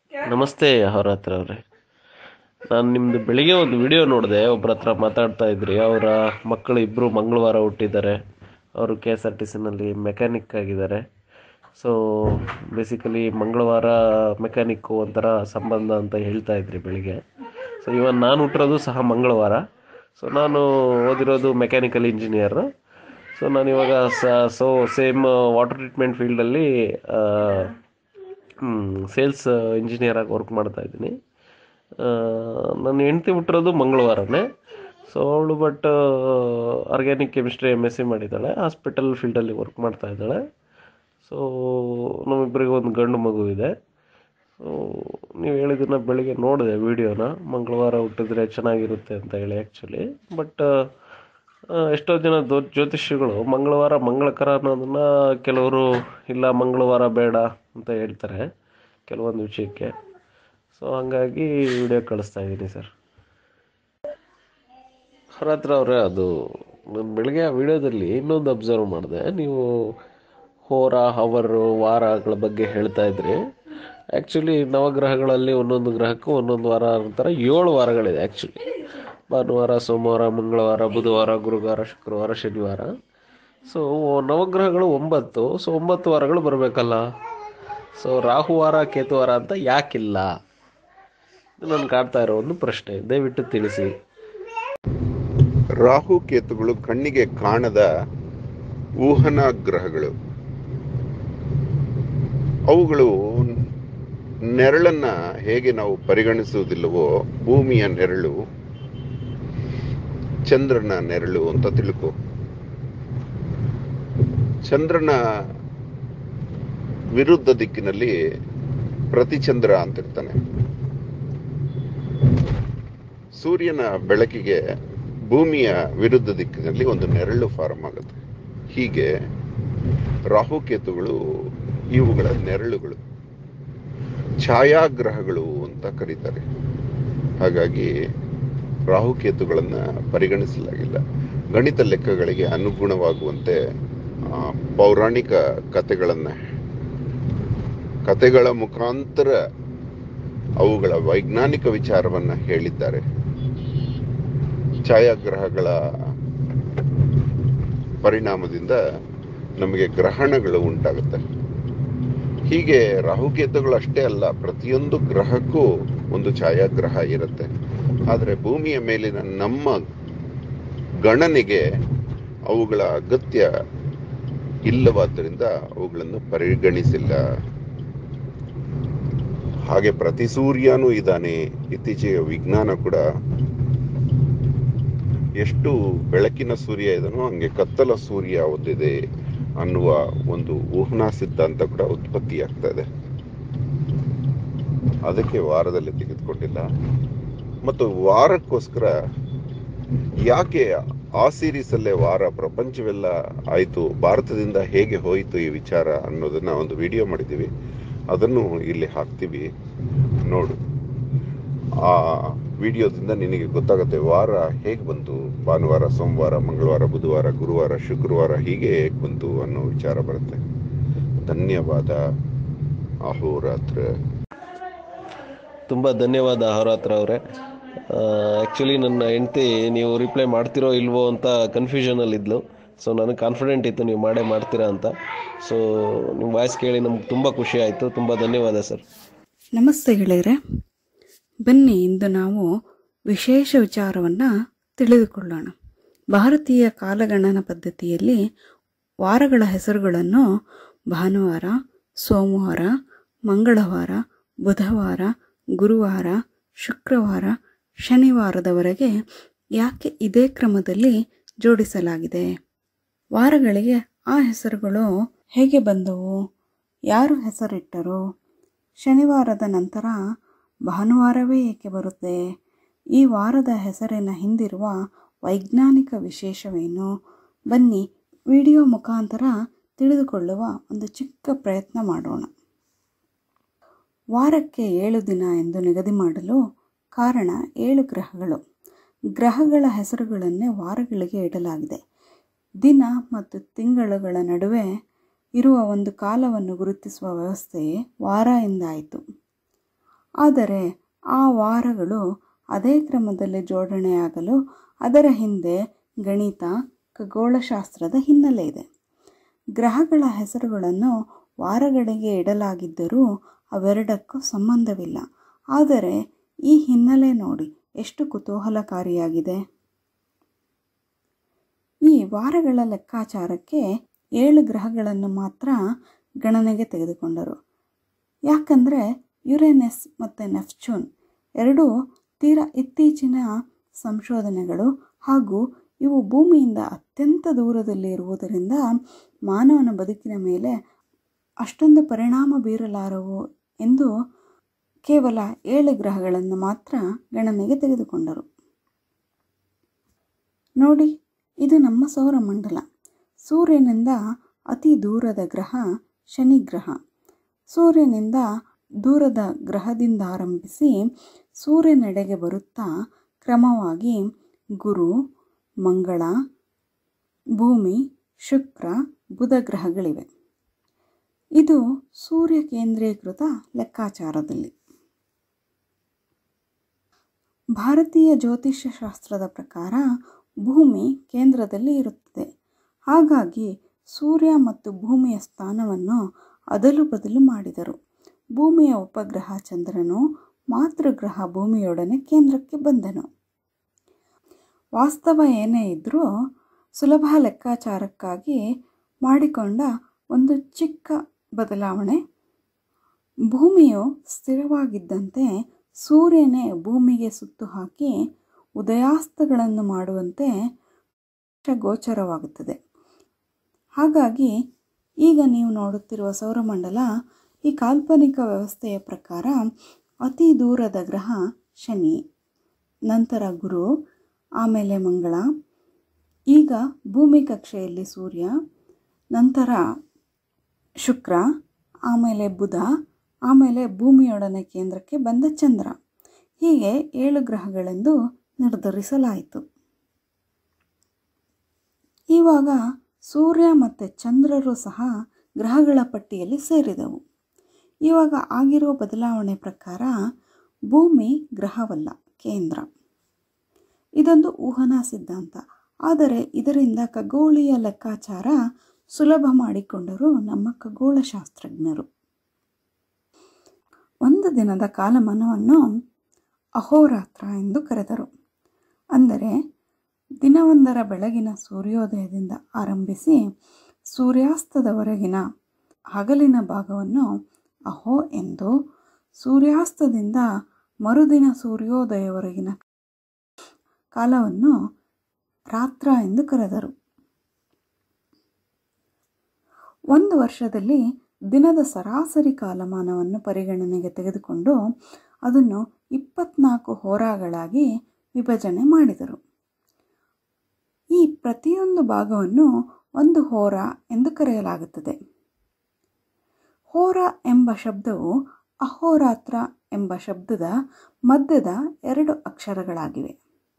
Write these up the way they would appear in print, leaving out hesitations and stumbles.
ನಮಸ್ತೆ ಅವರ ಅವರೇ. ನಾನು ನಿಮ್ಮದು ಬೆಳಿಗ್ಗೆ ಒಂದು ವಿಡಿಯೋ ನೋಡಿದೆ, ಒಬ್ಬರ ಹತ್ರ ಮಾತಾಡ್ತಾ ಇದ್ರಿ. ಅವರ ಮಕ್ಕಳು ಇಬ್ಬರು ಮಂಗಳವಾರ ಹುಟ್ಟಿದ್ದಾರೆ. ಅವರು ಕೆ ಎಸ್ ಆರ್ ಟಿ ಸಿನಲ್ಲಿ ಮೆಕ್ಯಾನಿಕ್ ಆಗಿದ್ದಾರೆ. ಸೊ ಬೇಸಿಕಲಿ ಮಂಗಳವಾರ ಮೆಕ್ಯಾನಿಕ್ಕು ಒಂಥರ ಸಂಬಂಧ ಅಂತ ಹೇಳ್ತಾ ಇದ್ರಿ ಬೆಳಿಗ್ಗೆ. ಸೊ ಇವನ್ ನಾನು ಹುಟ್ಟಿರೋದು ಸಹ ಮಂಗಳವಾರ. ಸೊ ನಾನು ಓದಿರೋದು ಮೆಕ್ಯಾನಿಕಲ್ ಇಂಜಿನಿಯರ್. ಸೊ ನಾನಿವಾಗ ಸೇಮ್ ವಾಟರ್ ಟ್ರೀಟ್ಮೆಂಟ್ ಫೀಲ್ಡಲ್ಲಿ ಸೇಲ್ಸ್ ಇಂಜಿನಿಯರ್ ಆಗಿ ವರ್ಕ್ ಮಾಡ್ತಾ ಇದ್ದೀನಿ. ನನ್ನ ಹೆಂಡ್ತಿ ಹುಟ್ಟಿರೋದು ಮಂಗಳವಾರನೇ. ಸೊ ಅವಳು ಆರ್ಗ್ಯಾನಿಕ್ ಕೆಮಿಸ್ಟ್ರಿ MSc ಮಾಡಿದ್ದಾಳೆ, ಹಾಸ್ಪಿಟಲ್ ಫೀಲ್ಡಲ್ಲಿ ವರ್ಕ್ ಮಾಡ್ತಾ ಇದ್ದಾಳೆ. ಸೊ ನಮ್ಮಿಬ್ಬರಿಗೆ ಒಂದು ಗಂಡು ಮಗು ಇದೆ. ಸೊ ನೀವು ಹೇಳಿದ್ದನ್ನು ಬೆಳಿಗ್ಗೆ ನೋಡಿದೆ ವಿಡಿಯೋನ, ಮಂಗಳವಾರ ಹುಟ್ಟಿದ್ರೆ ಚೆನ್ನಾಗಿರುತ್ತೆ ಅಂತ ಹೇಳಿ ಆ್ಯಕ್ಚುಲಿ. ಬಟ್ ಎಷ್ಟೋ ಜನ ಜ್ಯೋತಿಷಿಗಳು ಮಂಗಳವಾರ ಮಂಗಳಕರ ಅನ್ನೋದನ್ನ ಕೆಲವರು ಇಲ್ಲ ಮಂಗಳವಾರ ಬೇಡ ಅಂತ ಹೇಳ್ತಾರೆ ಕೆಲವೊಂದು ವಿಷಯಕ್ಕೆ. ಸೊ ಹಂಗಾಗಿ ವಿಡಿಯೋ ಕಳಿಸ್ತಾ ಇದ್ದೀನಿ ಸರ್. ಹತ್ರ ಅವರೇ, ಅದು ನಾನು ಬೆಳಗ್ಗೆ ಆ ವಿಡಿಯೋದಲ್ಲಿ ಇನ್ನೊಂದು ಅಬ್ಸರ್ವ್ ಮಾಡಿದೆ. ನೀವು ಹೋರ ಹವರು ವಾರಗಳ ಬಗ್ಗೆ ಹೇಳ್ತಾ ಇದ್ರಿ. ಆ್ಯಕ್ಚುಲಿ ನವಗ್ರಹಗಳಲ್ಲಿ ಒಂದೊಂದು ಗ್ರಹಕ್ಕೂ ಒಂದೊಂದು ವಾರ ಅಂತಾರೆ. 7 ವಾರಗಳಿದೆ ಆ್ಯಕ್ಚುಲಿ. ಭಾನುವಾರ, ಸೋಮವಾರ, ಮಂಗಳವಾರ, ಬುಧವಾರ, ಗುರುವಾರ, ಶುಕ್ರವಾರ, ಶನಿವಾರ. ಸೊ ನವಗ್ರಹಗಳು 9. ಸೊ 9 ವಾರಗಳು ಬರಬೇಕಲ್ಲ. ಸೊ ರಾಹುವಾರ ಕೇತುವಾರ ಅಂತ ಯಾಕಿಲ್ಲ? ನಾನು ಕಾಡ್ತಾ ಇರೋ ಒಂದು ಪ್ರಶ್ನೆ, ದಯವಿಟ್ಟು ತಿಳಿಸಿ. ರಾಹು ಕೇತುಗಳು ಕಣ್ಣಿಗೆ ಕಾಣದ ಊಹನಾ ಗ್ರಹಗಳು. ಅವುಗಳು ನೆರಳನ್ನ ಹೇಗೆ ನಾವು ಪರಿಗಣಿಸುವುದಿಲ್ಲವೋ, ಭೂಮಿಯ ನೆರಳು ಚಂದ್ರನ ನೆರಳು ಅಂತ ತಿಳ್ಕೊ. ಚಂದ್ರನ ವಿರುದ್ಧ ದಿಕ್ಕಿನಲ್ಲಿ ಪ್ರತಿಚಂದ್ರ ಅಂತಿರ್ತಾನೆ. ಸೂರ್ಯನ ಬೆಳಕಿಗೆ ಭೂಮಿಯ ವಿರುದ್ಧ ದಿಕ್ಕಿನಲ್ಲಿ ಒಂದು ನೆರಳು ಫಾರ್ಮ್ ಆಗುತ್ತೆ. ಹೀಗೆ ರಾಹುಕೇತುಗಳು ಇವುಗಳ ನೆರಳುಗಳು, ಛಾಯಾಗ್ರಹಗಳು ಅಂತ ಕರೀತಾರೆ. ಹಾಗಾಗಿ ರಾಹುಕೇತುಗಳನ್ನ ಪರಿಗಣಿಸಲಾಗಿಲ್ಲ. ಗಣಿತ ಲೆಕ್ಕಗಳಿಗೆ ಅನುಗುಣವಾಗುವಂತೆ ಪೌರಾಣಿಕ ಕತೆಗಳ ಮುಖಾಂತರ ಅವುಗಳ ವೈಜ್ಞಾನಿಕ ವಿಚಾರವನ್ನ ಹೇಳಿದ್ದಾರೆ. ಛಾಯಾಗ್ರಹಗಳ ಪರಿಣಾಮದಿಂದ ನಮಗೆ ಗ್ರಹಣಗಳು ಉಂಟಾಗುತ್ತೆ. ಹೀಗೆ ರಾಹುಕೇತುಗಳು ಅಷ್ಟೇ ಅಲ್ಲ, ಪ್ರತಿಯೊಂದು ಗ್ರಹಕ್ಕೂ ಒಂದು ಛಾಯಾಗ್ರಹ ಇರುತ್ತೆ. ಆದರೆ ಭೂಮಿಯ ಮೇಲಿನ ನಮ್ಮ ಗಣನೆಗೆ ಅವುಗಳ ಅಗತ್ಯ ಇಲ್ಲವಾದ್ದರಿಂದ ಅವುಗಳನ್ನು ಪರಿಗಣಿಸಿಲ್ಲ. ಹಾಗೆ ಪ್ರತಿ ಸೂರ್ಯನೂ ಇದ್ದಾನೆ. ಇತ್ತೀಚೆಗೆ ವಿಜ್ಞಾನ ಕೂಡ ಎಷ್ಟು ಬೆಳಕಿನ ಸೂರ್ಯ ಇದನೋ ಹಂಗೆ ಕತ್ತಲ ಸೂರ್ಯ ಒಂದಿದೆ ಅನ್ನುವ ಒಂದು ಊಹನಾ ಸಿದ್ಧಾಂತ ಕೂಡ ಉತ್ಪತ್ತಿಯಾಗ್ತಾ ಇದೆ. ಅದಕ್ಕೆ ವಾರದಲ್ಲಿ ತೆಗೆದುಕೊಂಡಿಲ್ಲ. ಮತ್ತು ವಾರಕ್ಕೋಸ್ಕರ ಯಾಕೆ ಆ ಸೀರೀಸ್ ಅಲ್ಲೇ ವಾರ ಪ್ರಪಂಚವೆಲ್ಲ ಆಯ್ತು, ಭಾರತದಿಂದ ಹೇಗೆ ಹೋಯಿತು ಈ ವಿಚಾರ ಅನ್ನೋದನ್ನ ಒಂದು ವಿಡಿಯೋ ಮಾಡಿದ್ದೀವಿ. ಅದನ್ನು ಇಲ್ಲಿ ಹಾಕ್ತೀವಿ, ನೋಡು. ಆ ವಿಡಿಯೋದಿಂದ ನಿನಗೆ ಗೊತ್ತಾಗುತ್ತೆ ವಾರ ಹೇಗೆ ಬಂತು, ಭಾನುವಾರ, ಸೋಮವಾರ, ಮಂಗಳವಾರ, ಬುಧವಾರ, ಗುರುವಾರ, ಶುಕ್ರವಾರ ಹೀಗೆ ಹೇಗೆ ಬಂತು ಅನ್ನೋ ವಿಚಾರ ಬರುತ್ತೆ. ಧನ್ಯವಾದ. ಅಹೋರಾತ್ರ. ತುಂಬ ಧನ್ಯವಾದ ಅಹೋರಾತ್ರ ಅವರೇ. ಆ್ಯಕ್ಚುಲಿ ನನ್ನ ಹೆಂಡ್ತಿ ನೀವು ರಿಪ್ಲೈ ಮಾಡ್ತಿರೋ ಇಲ್ವೋ ಅಂತ ಕನ್ಫ್ಯೂಷನಲ್ಲಿದ್ಲು. ಸೊ ನನಗೆ ಕಾನ್ಫಿಡೆಂಟ್ ಇತ್ತು ನೀವು ಮಾಡ್ತೀರಾ ಅಂತ. ಸೊ ನಿಮ್ಮ ವಾಯ್ಸ್ ಕೇಳಿ ನಮ್ಗೆ ತುಂಬ ಖುಷಿ ಆಯಿತು. ತುಂಬ ಧನ್ಯವಾದ ಸರ್. ನಮಸ್ತೆ ಗೆಳೆಯರೆ, ಬನ್ನಿ ಇಂದು ನಾವು ವಿಶೇಷ ವಿಚಾರವನ್ನು ತಿಳಿದುಕೊಳ್ಳೋಣ. ಭಾರತೀಯ ಕಾಲಗಣನ ಪದ್ಧತಿಯಲ್ಲಿ ವಾರಗಳ ಹೆಸರುಗಳನ್ನು ಭಾನುವಾರ, ಸೋಮವಾರ, ಮಂಗಳವಾರ, ಬುಧವಾರ, ಗುರುವಾರ, ಶುಕ್ರವಾರ, ಶನಿವಾರದವರೆಗೆ ಯಾಕೆ ಇದೇ ಕ್ರಮದಲ್ಲಿ ಜೋಡಿಸಲಾಗಿದೆ? ವಾರಗಳಿಗೆ ಆ ಹೆಸರುಗಳು ಹೇಗೆ ಬಂದವು? ಯಾರು ಹೆಸರಿಟ್ಟರು? ಶನಿವಾರದ ನಂತರ ಭಾನುವಾರವೇ ಏಕೆ ಬರುತ್ತೆ? ಈ ವಾರದ ಹೆಸರಿನ ಹಿಂದಿರುವ ವೈಜ್ಞಾನಿಕ ವಿಶೇಷವೇನು? ಬನ್ನಿ ವಿಡಿಯೋ ಮುಖಾಂತರ ತಿಳಿದುಕೊಳ್ಳುವ ಒಂದು ಚಿಕ್ಕ ಪ್ರಯತ್ನ ಮಾಡೋಣ. ವಾರಕ್ಕೆ 7 ದಿನ ಎಂದು ನಿಗದಿ ಮಾಡಲು ಕಾರಣ 7 ಗ್ರಹಗಳು. ಗ್ರಹಗಳ ಹೆಸರುಗಳನ್ನೇ ವಾರಗಳಿಗೆ ಇಡಲಾಗಿದೆ. ದಿನ ಮತ್ತು ತಿಂಗಳುಗಳ ನಡುವೆ ಇರುವ ಒಂದು ಕಾಲವನ್ನು ಗುರುತಿಸುವ ವ್ಯವಸ್ಥೆ ವಾರ ಎಂದಾಯಿತು. ಆದರೆ ಆ ವಾರಗಳು ಅದೇ ಕ್ರಮದಲ್ಲಿ ಜೋಡಣೆಯಾಗಲು ಅದರ ಹಿಂದೆ ಗಣಿತ, ಖಗೋಳಶಾಸ್ತ್ರದ ಹಿನ್ನೆಲೆ ಇದೆ. ಗ್ರಹಗಳ ಹೆಸರುಗಳನ್ನು ವಾರಗಳಿಗೆ ಇಡಲಾಗಿದ್ದರೂ ಅವೆರಡಕ್ಕೂ ಸಂಬಂಧವಿಲ್ಲ. ಆದರೆ ಈ ಹಿನ್ನೆಲೆ ನೋಡಿ ಎಷ್ಟು ಕುತೂಹಲಕಾರಿಯಾಗಿದೆ. ಈ ವಾರಗಳ ಲೆಕ್ಕಾಚಾರಕ್ಕೆ 7 ಗ್ರಹಗಳನ್ನು ಮಾತ್ರ ಗಣನೆಗೆ ತೆಗೆದುಕೊಂಡರು. ಯಾಕಂದರೆ ಯುರೇನಸ್ ಮತ್ತು ನೆಪ್ಚೂನ್ ಎರಡೂ ತೀರಾ ಇತ್ತೀಚಿನ ಸಂಶೋಧನೆಗಳು ಹಾಗೂ ಇವು ಭೂಮಿಯಿಂದ ಅತ್ಯಂತ ದೂರದಲ್ಲಿ ಇರುವುದರಿಂದ ಮಾನವನ ಬದುಕಿನ ಮೇಲೆ ಅಷ್ಟೊಂದು ಪರಿಣಾಮ ಬೀರಲಾರವು ಎಂದು ಕೇವಲ 7 ಗ್ರಹಗಳನ್ನು ಮಾತ್ರ ಗಣನೆಗೆ ತೆಗೆದುಕೊಂಡರು. ನೋಡಿ, ಇದು ನಮ್ಮ ಸೌರಮಂಡಲ. ಸೂರ್ಯನಿಂದ ಅತಿ ದೂರದ ಗ್ರಹ ಶನಿ ಗ್ರಹ. ಸೂರ್ಯನಿಂದ ದೂರದ ಗ್ರಹದಿಂದ ಆರಂಭಿಸಿ ಸೂರ್ಯನೆಡೆಗೆ ಬರುತ್ತಾ ಕ್ರಮವಾಗಿ ಗುರು, ಮಂಗಳ, ಭೂಮಿ, ಶುಕ್ರ, ಬುಧ ಗ್ರಹಗಳಿವೆ. ಇದು ಸೂರ್ಯ ಕೇಂದ್ರೀಕೃತ ಲೆಕ್ಕಾಚಾರದಲ್ಲಿ. ಭಾರತೀಯ ಜ್ಯೋತಿಷ್ಯ ಶಾಸ್ತ್ರದ ಪ್ರಕಾರ ಭೂಮಿ ಕೇಂದ್ರದಲ್ಲಿ ಇರುತ್ತದೆ. ಹಾಗಾಗಿ ಸೂರ್ಯ ಮತ್ತು ಭೂಮಿಯ ಸ್ಥಾನವನ್ನು ಅದಲು ಬದಲು ಮಾಡಿದರು. ಭೂಮಿಯ ಉಪಗ್ರಹ ಚಂದ್ರನು, ಮಾತೃಗ್ರಹ ಭೂಮಿಯೊಡನೆ ಕೇಂದ್ರಕ್ಕೆ ಬಂದನು. ವಾಸ್ತವ ಏನೇ ಇದ್ದರೂ ಸುಲಭ ಲೆಕ್ಕಾಚಾರಕ್ಕಾಗಿ ಮಾಡಿಕೊಂಡ ಒಂದು ಚಿಕ್ಕ ಬದಲಾವಣೆ. ಭೂಮಿಯು ಸ್ಥಿರವಾಗಿದ್ದಂತೆ ಸೂರ್ಯನೇ ಭೂಮಿಗೆ ಸುತ್ತು ಹಾಕಿ ಉದಯಾಸ್ತಗಳನ್ನು ಮಾಡುವಂತೆ ಗೋಚರವಾಗುತ್ತದೆ. ಹಾಗಾಗಿ ಈಗ ನೀವು ನೋಡುತ್ತಿರುವ ಸೌರಮಂಡಲ ಈ ಕಾಲ್ಪನಿಕ ವ್ಯವಸ್ಥೆಯ ಪ್ರಕಾರ ಅತಿ ದೂರದ ಗ್ರಹ ಶನಿ, ನಂತರ ಗುರು, ಆಮೇಲೆ ಮಂಗಳ, ಈಗ ಭೂಮಿ ಕಕ್ಷೆಯಲ್ಲಿ ಸೂರ್ಯ, ನಂತರ ಶುಕ್ರ, ಆಮೇಲೆ ಬುಧ, ಆಮೇಲೆ ಭೂಮಿಯೊಡನೆ ಕೇಂದ್ರಕ್ಕೆ ಬಂದ ಚಂದ್ರ. ಹೀಗೆ 7 ಗ್ರಹಗಳೆಂದು ನಿರ್ಧರಿಸಲಾಯಿತು. ಇವಾಗ ಸೂರ್ಯ ಮತ್ತು ಚಂದ್ರರು ಸಹ ಗ್ರಹಗಳ ಪಟ್ಟಿಯಲ್ಲಿ ಸೇರಿದವು. ಇವಾಗ ಆಗಿರುವ ಬದಲಾವಣೆ ಪ್ರಕಾರ ಭೂಮಿ ಗ್ರಹವಲ್ಲ, ಕೇಂದ್ರ. ಇದೊಂದು ಊಹನಾ ಸಿದ್ಧಾಂತ. ಆದರೆ ಇದರಿಂದ ಖಗೋಳೀಯ ಲೆಕ್ಕಾಚಾರ ಸುಲಭ ಮಾಡಿಕೊಂಡರು ನಮ್ಮ ಖಗೋಳಶಾಸ್ತ್ರಜ್ಞರು. ಒಂದು ದಿನದ ಕಾಲಮಾನವನ್ನು ಅಹೋರಾತ್ರ ಎಂದು ಕರೆದರು. ಅಂದರೆ ದಿನವೊಂದರ ಬೆಳಗಿನ ಸೂರ್ಯೋದಯದಿಂದ ಆರಂಭಿಸಿ ಸೂರ್ಯಾಸ್ತದವರೆಗಿನ ಹಗಲಿನ ಭಾಗವನ್ನು ಅಹೋ ಎಂದು, ಸೂರ್ಯಾಸ್ತದಿಂದ ಮರುದಿನ ಸೂರ್ಯೋದಯವರೆಗಿನ ಕಾಲವನ್ನು ರಾತ್ರ ಎಂದು ಕರೆದರು. ಒಂದು ವರ್ಷದಲ್ಲಿ ದಿನದ ಸರಾಸರಿ ಕಾಲಮಾನವನ್ನು ಪರಿಗಣನೆಗೆ ತೆಗೆದುಕೊಂಡು ಅದನ್ನು 24 ಹೋರಾಗಳಾಗಿ ವಿಭಜನೆ ಮಾಡಿದರು. ಈ ಪ್ರತಿಯೊಂದು ಭಾಗವನ್ನು ಒಂದು ಹೋರ ಎಂದು ಕರೆಯಲಾಗುತ್ತದೆ. ಹೋರ ಎಂಬ ಶಬ್ದವು ಅಹೋರಾತ್ರ ಎಂಬ ಶಬ್ದದ ಮಧ್ಯದ 2 ಅಕ್ಷರಗಳಾಗಿವೆ.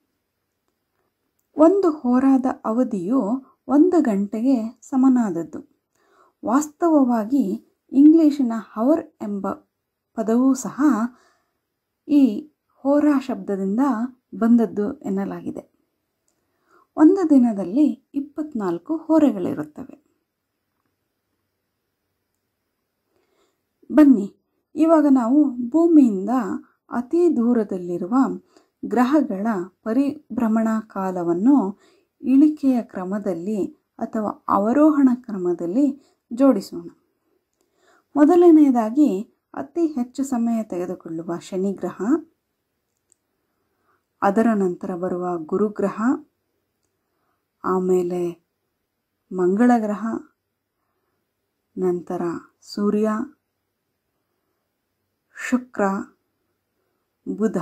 ಒಂದು ಹೋರಾದ ಅವಧಿಯು 1 ಗಂಟೆಗೆ ಸಮನಾದದ್ದು. ವಾಸ್ತವವಾಗಿ ಇಂಗ್ಲಿಶಿನ ಹವರ್ ಎಂಬ ಪದವೂ ಸಹ ಈ ಹೋರಾ ಶಬ್ದದಿಂದ ಬಂದದ್ದು ಎನ್ನಲಾಗಿದೆ. ಒಂದು ದಿನದಲ್ಲಿ 24 ಹೋರೆಗಳಿರುತ್ತವೆ. ಬನ್ನಿ, ಇವಾಗ ನಾವು ಭೂಮಿಯಿಂದ ಅತಿ ದೂರದಲ್ಲಿರುವ ಗ್ರಹಗಳ ಪರಿಭ್ರಮಣಾ ಕಾಲವನ್ನು ಇಳಿಕೆಯ ಕ್ರಮದಲ್ಲಿ ಅಥವಾ ಅವರೋಹಣ ಕ್ರಮದಲ್ಲಿ ಜೋಡಿಸೋಣ. ಮೊದಲನೆಯದಾಗಿ ಅತಿ ಹೆಚ್ಚು ಸಮಯ ತೆಗೆದುಕೊಳ್ಳುವ ಶನಿ ಗ್ರಹ, ಅದರ ನಂತರ ಬರುವ ಗುರುಗ್ರಹ, ಆಮೇಲೆ ಮಂಗಳ ಗ್ರಹ, ನಂತರ ಸೂರ್ಯ, ಶುಕ್ರ, ಬುಧ,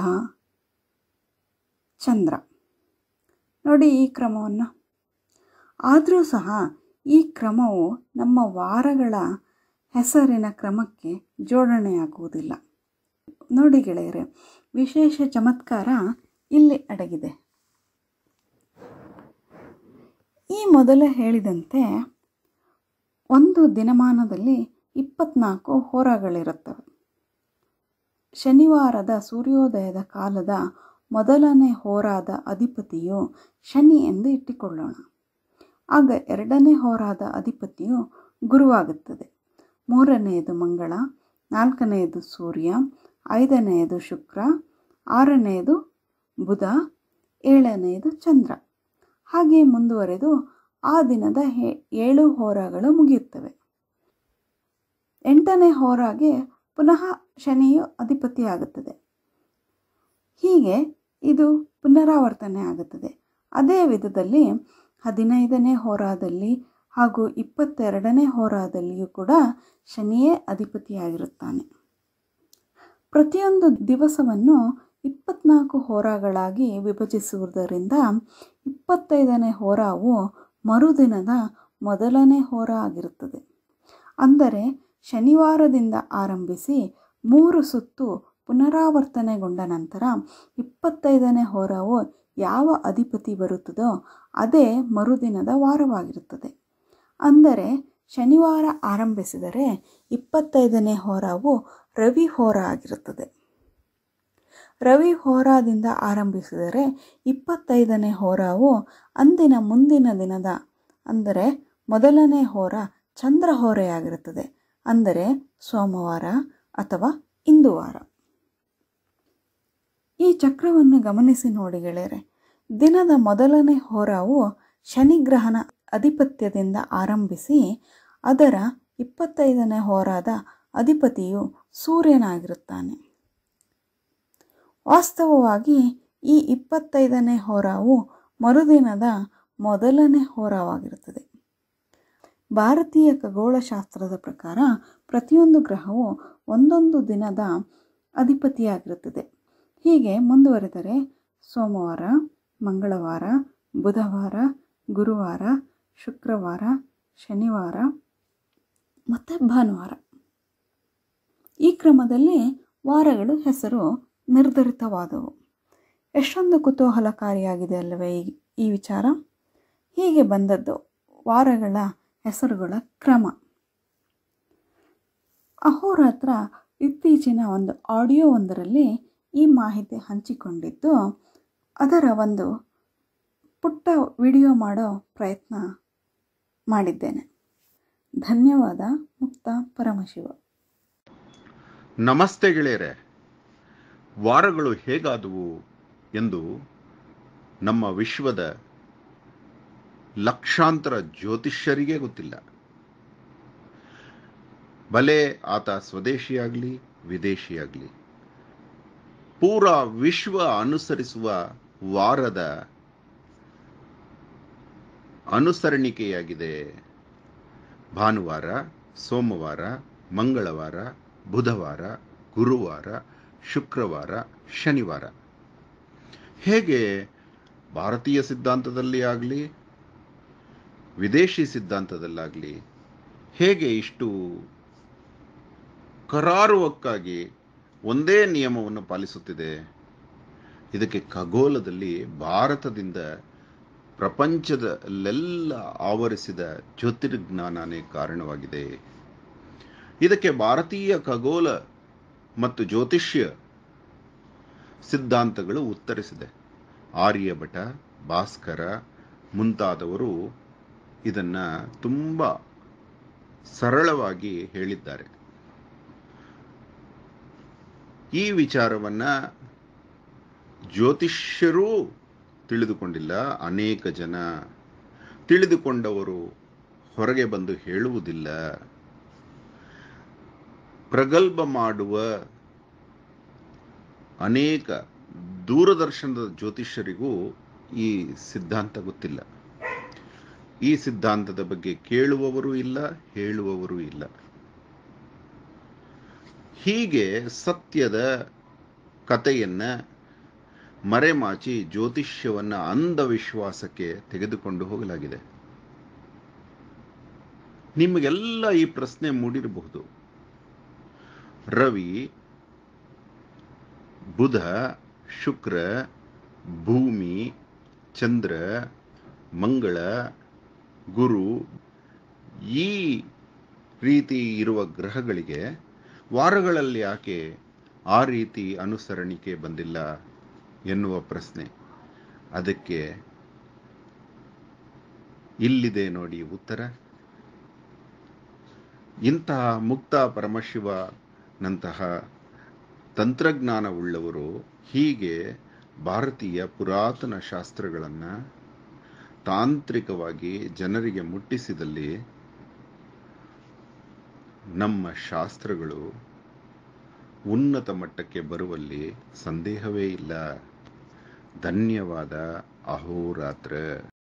ಚಂದ್ರ. ನೋಡಿ ಈ ಕ್ರಮವನ್ನು. ಆದರೂ ಸಹ ಈ ಕ್ರಮವು ನಮ್ಮ ವಾರಗಳ ಹೆಸರಿನ ಕ್ರಮಕ್ಕೆ ಜೋಡಣೆಯಾಗುವುದಿಲ್ಲ. ನೋಡಿ ಗೆಳೆಯರೆ, ವಿಶೇಷ ಚಮತ್ಕಾರ ಇಲ್ಲಿ ಅಡಗಿದೆ. ಈ ಮೊದಲೇ ಹೇಳಿದಂತೆ ಒಂದು ದಿನಮಾನದಲ್ಲಿ 24 ಹೋರಾಗಳಿರುತ್ತವೆ. ಶನಿವಾರದ ಸೂರ್ಯೋದಯದ ಕಾಲದ ಮೊದಲನೇ ಹೋರಾದ ಅಧಿಪತಿಯು ಶನಿ ಎಂದು ಇಟ್ಟುಕೊಳ್ಳೋಣ. ಆಗ ಎರಡನೇ ಹೋರಾದ ಅಧಿಪತಿಯು ಗುರುವಾಗುತ್ತದೆ. ಮೂರನೆಯದು ಮಂಗಳ, ನಾಲ್ಕನೆಯದು ಸೂರ್ಯ, ಐದನೆಯದು ಶುಕ್ರ, ಆರನೆಯದು ಬುಧ, ಏಳನೆಯದು ಚಂದ್ರ. ಹಾಗೆ ಮುಂದುವರೆದು ಆ ದಿನದ 7 ಹೋರಾಗಳು ಮುಗಿಯುತ್ತವೆ. 8ನೇ ಹೋರಾಗೆ ಪುನಃ ಶನಿಯು ಅಧಿಪತಿಯಾಗುತ್ತದೆ. ಹೀಗೆ ಇದು ಪುನರಾವರ್ತನೆ ಆಗುತ್ತದೆ. ಅದೇ ವಿಧದಲ್ಲಿ 15ನೇ ಹೋರಾದಲ್ಲಿ ಹಾಗೂ 22ನೇ ಹೋರಾದಲ್ಲಿಯೂ ಕೂಡ ಶನಿಯೇ ಅಧಿಪತಿಯಾಗಿರುತ್ತಾನೆ. ಪ್ರತಿಯೊಂದು ದಿವಸವನ್ನು 24 ಹೋರಾಗಳಾಗಿ ವಿಭಜಿಸುವುದರಿಂದ 25ನೇ ಹೋರಾವು ಮರುದಿನದ ಮೊದಲನೇ ಹೋರಾ ಆಗಿರುತ್ತದೆ. ಅಂದರೆ ಶನಿವಾರದಿಂದ ಆರಂಭಿಸಿ 3 ಸುತ್ತು ಪುನರಾವರ್ತನೆಗೊಂಡ ನಂತರ 25ನೇ ಹೋರಾವು ಯಾವ ಅಧಿಪತಿ ಬರುತ್ತದೋ ಅದೇ ಮರುದಿನದ ವಾರವಾಗಿರುತ್ತದೆ. ಅಂದರೆ ಶನಿವಾರ ಆರಂಭಿಸಿದರೆ 25ನೇ ಹೋರಾವು ರವಿ ಹೋರ ಆಗಿರುತ್ತದೆ. ರವಿ ಹೋರಾದಿಂದ ಆರಂಭಿಸಿದರೆ 25ನೇ ಹೋರಾವು ಅಂದಿನ ಮುಂದಿನ ದಿನದ ಅಂದರೆ ಮೊದಲನೇ ಹೋರ ಚಂದ್ರ ಹೋರೆಯಾಗಿರುತ್ತದೆ. ಅಂದರೆ ಸೋಮವಾರ ಅಥವಾ ಇಂದುವಾರ. ಈ ಚಕ್ರವನ್ನು ಗಮನಿಸಿ ನೋಡಿ ಗೆಳೆಯರೆ. ದಿನದ ಮೊದಲನೇ ಹೋರಾವು ಶನಿಗ್ರಹನ ಅಧಿಪತ್ಯದಿಂದ ಆರಂಭಿಸಿ ಅದರ 25ನೇ ಹೋರಾದ ಅಧಿಪತಿಯು ಸೂರ್ಯನಾಗಿರುತ್ತಾನೆ. ವಾಸ್ತವವಾಗಿ ಈ 25ನೇ ಹೋರಾವು ಮರುದಿನದ ಮೊದಲನೇ ಹೋರಾವಾಗಿರುತ್ತದೆ. ಭಾರತೀಯ ಖಗೋಳಶಾಸ್ತ್ರದ ಪ್ರಕಾರ ಪ್ರತಿಯೊಂದು ಗ್ರಹವು ಒಂದೊಂದು ದಿನದ ಅಧಿಪತಿಯಾಗಿರುತ್ತದೆ. ಹೀಗೆ ಮುಂದುವರೆದರೆ ಸೋಮವಾರ, ಮಂಗಳವಾರ, ಬುಧವಾರ, ಗುರುವಾರ, ಶುಕ್ರವಾರ, ಶನಿವಾರ ಮತ್ತು ಭಾನುವಾರ. ಈ ಕ್ರಮದಲ್ಲಿ ವಾರಗಳು ಹೆಸರು ನಿರ್ಧರಿತವಾದವು. ಎಷ್ಟೊಂದು ಕುತೂಹಲಕಾರಿಯಾಗಿದೆ ಅಲ್ಲವೇ ಈ ವಿಚಾರ? ಹೀಗೆ ಬಂದದ್ದು ವಾರಗಳ ಹೆಸರುಗಳ ಕ್ರಮ. ಅಹೋರಾತ್ರ ಇತ್ತೀಚಿನ ಒಂದು ಆಡಿಯೋ ಒಂದರಲ್ಲಿ ಈ ಮಾಹಿತಿ ಹಂಚಿಕೊಂಡಿದ್ದು, ಅದರ ಒಂದು ಪುಟ್ಟ ವಿಡಿಯೋ ಮಾಡೋ ಪ್ರಯತ್ನ ಮಾಡಿದ್ದೇನೆ. ಧನ್ಯವಾದ. ಮುಕ್ತ ಪರಮಶಿವ. ನಮಸ್ತೆ ಗೆಳೆಯರೆ. ವಾರಗಳು ಹೇಗಾದವು ಎಂದು ನಮ್ಮ ವಿಶ್ವದ ಲಕ್ಷಾಂತರ ಜ್ಯೋತಿಷ್ಯರಿಗೆ ಗೊತ್ತಿಲ್ಲ. ಭಲೆ ಆತ ಸ್ವದೇಶಿಯಾಗಲಿ ವಿದೇಶಿಯಾಗಲಿ, ಪೂರಾ ವಿಶ್ವ ಅನುಸರಿಸುವ ವಾರದ ಅನುಸರಣಿಕೆಯಾಗಿದೆ ಭಾನುವಾರ, ಸೋಮವಾರ, ಮಂಗಳವಾರ, ಬುಧವಾರ, ಗುರುವಾರ, ಶುಕ್ರವಾರ, ಶನಿವಾರ. ಹೇಗೆ ಭಾರತೀಯ ಸಿದ್ಧಾಂತದಲ್ಲಿ ಆಗಲಿ ವಿದೇಶಿ ಸಿದ್ಧಾಂತದಲ್ಲಾಗಲಿ ಹೇಗೆ ಇಷ್ಟು ಕರಾರುವಕ್ಕಾಗಿ ಒಂದೇ ನಿಯಮವನ್ನು ಪಾಲಿಸುತ್ತಿದೆ? ಇದಕ್ಕೆ ಖಗೋಲದಲ್ಲಿ ಭಾರತದಿಂದ ಪ್ರಪಂಚದಲ್ಲೆಲ್ಲ ಆವರಿಸಿದ ಜ್ಯೋತಿರ್ಜ್ಞಾನನೇ ಕಾರಣವಾಗಿದೆ. ಇದಕ್ಕೆ ಭಾರತೀಯ ಖಗೋಲ ಮತ್ತು ಜ್ಯೋತಿಷ್ಯ ಸಿದ್ಧಾಂತಗಳು ಉತ್ತರಿಸಿದೆ. ಆರ್ಯಭಟ, ಭಾಸ್ಕರ ಮುಂತಾದವರು ಇದನ್ನ ತುಂಬ ಸರಳವಾಗಿ ಹೇಳಿದ್ದಾರೆ. ಈ ವಿಚಾರವನ್ನ ಜ್ಯೋತಿಷ್ಯರೂ ತಿಳಿದುಕೊಂಡಿಲ್ಲ. ಅನೇಕ ಜನ ತಿಳಿದುಕೊಂಡವರು ಹೊರಗೆ ಬಂದು ಹೇಳುವುದಿಲ್ಲ. ಪ್ರಗಲ್ಭ ಮಾಡುವ ಅನೇಕ ದೂರದರ್ಶನದ ಜ್ಯೋತಿಷ್ಯರಿಗೂ ಈ ಸಿದ್ಧಾಂತ ಗೊತ್ತಿಲ್ಲ. ಈ ಸಿದ್ಧಾಂತದ ಬಗ್ಗೆ ಕೇಳುವವರು ಇಲ್ಲ, ಹೇಳುವವರು ಇಲ್ಲ. ಹೀಗೆ ಸತ್ಯದ ಕಥೆಯನ್ನ ಮರೆಮಾಚಿ ಜ್ಯೋತಿಷ್ಯವನ್ನ ಅಂಧವಿಶ್ವಾಸಕ್ಕೆ ತೆಗೆದುಕೊಂಡು ಹೋಗಲಾಗಿದೆ. ನಿಮಗೆಲ್ಲ ಈ ಪ್ರಶ್ನೆ ಮೂಡಿರಬಹುದು. ರವಿ, ಬುಧ, ಶುಕ್ರ, ಭೂಮಿ, ಚಂದ್ರ, ಮಂಗಳ, ಗುರು ಈ ರೀತಿ ಇರುವ ಗ್ರಹಗಳಿಗೆ ವಾರಗಳಲ್ಲಿ ಯಾಕೆ ಆ ರೀತಿ ಅನುಸರಣಿಕೆ ಬಂದಿಲ್ಲ ಎನ್ನುವ ಪ್ರಶ್ನೆ. ಅದಕ್ಕೆ ಇಲ್ಲಿದೆ ನೋಡಿ ಉತ್ತರ. ಇಂತಹ ಮುಕ್ತ ಪರಮಶಿವನಂತಹ ತಂತ್ರಜ್ಞಾನವುಳ್ಳವರು ಹೀಗೆ ಭಾರತೀಯ ಪುರಾತನ ಶಾಸ್ತ್ರಗಳನ್ನು ತಾಂತ್ರಿಕವಾಗಿ ಜನರಿಗೆ ಮುಟ್ಟಿಸಿದಲ್ಲಿ ನಮ್ಮ ಶಾಸ್ತ್ರಗಳು ಉನ್ನತ ಮಟ್ಟಕ್ಕೆ ಬರುವಲ್ಲಿ ಸಂದೇಹವೇ ಇಲ್ಲ. ಧನ್ಯವಾದ. ಅಹೋರಾತ್ರ.